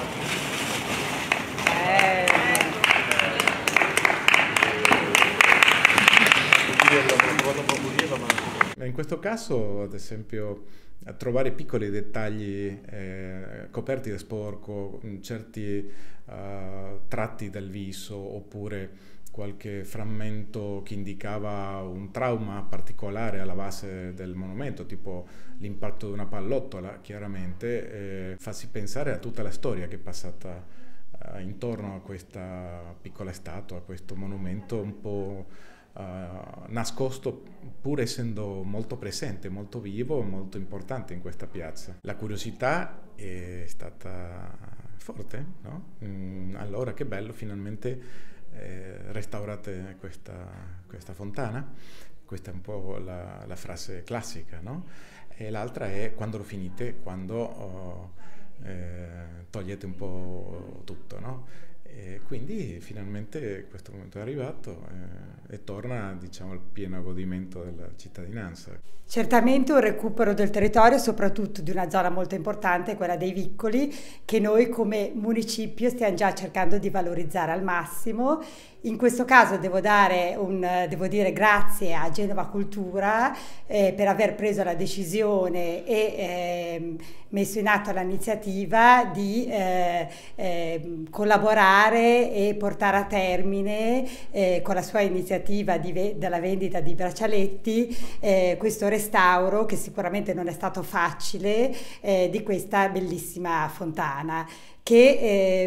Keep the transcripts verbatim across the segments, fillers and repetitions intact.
In questo caso, ad esempio, a trovare piccoli dettagli eh, coperti da sporco, certi uh, tratti del viso, oppure qualche frammento che indicava un trauma particolare alla base del monumento, tipo l'impatto di una pallottola, chiaramente, eh, farsi pensare a tutta la storia che è passata uh, intorno a questa piccola statua, a questo monumento un po' Uh, nascosto, pur essendo molto presente, molto vivo, molto importante in questa piazza. La curiosità è stata forte, no? Mm, allora che bello, finalmente eh, restaurate questa, questa fontana. Questa è un po' la, la frase classica, no? E l'altra è quando lo finite, quando oh, eh, togliete un po' tutto, no? E quindi finalmente questo momento è arrivato eh, e torna, diciamo, al pieno godimento della cittadinanza. Certamente un recupero del territorio, soprattutto di una zona molto importante, quella dei Viccoli, che noi come municipio stiamo già cercando di valorizzare al massimo. In questo caso devo, dare un, devo dire grazie a Genova Cultura eh, per aver preso la decisione e eh, messo in atto l'iniziativa di eh, eh, collaborare e portare a termine eh, con la sua iniziativa di ve- della vendita di braccialetti eh, questo restauro, che sicuramente non è stato facile, eh, di questa bellissima fontana, che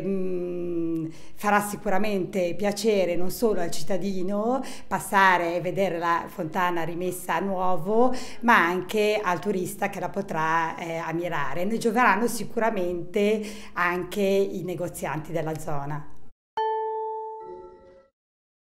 eh, farà sicuramente piacere non solo al cittadino passare e vedere la fontana rimessa a nuovo, ma anche al turista che la potrà eh, ammirare. Ne gioveranno sicuramente anche i negozianti della zona.